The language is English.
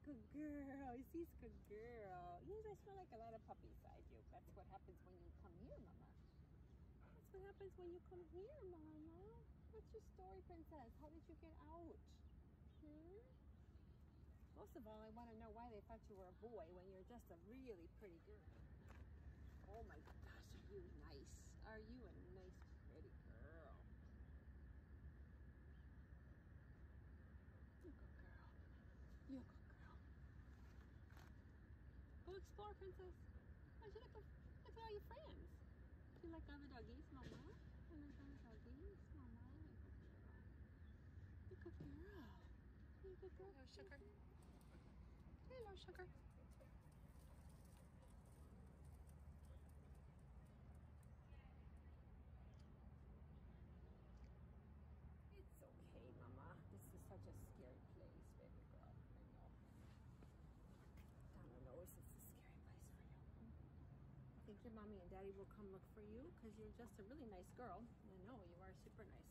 Good girl. She's a good girl. Yes, I smell like a lot of puppies. I do. That's what happens when you come here, Mama. That's what happens when you come here, Mama. What's your story, Princess? How did you get out? Most of all, I want to know why they thought you were a boy when you're just a really pretty girl. Oh my gosh, are you nice? Are you a nice, pretty girl? You're a good girl. You're a good girl. Go explore, Princess. Why don't you look at all your friends? Do you like other doggies, Mama? You like other doggies, Mama? You're a good girl. You're a good girl. Hello, sugar. Hello, sugar. It's okay, Mama. This is such a scary place, baby girl. I know. Donna knows it's a scary place for you. I think your mommy and daddy will come look for you because you're just a really nice girl. I know you are super nice.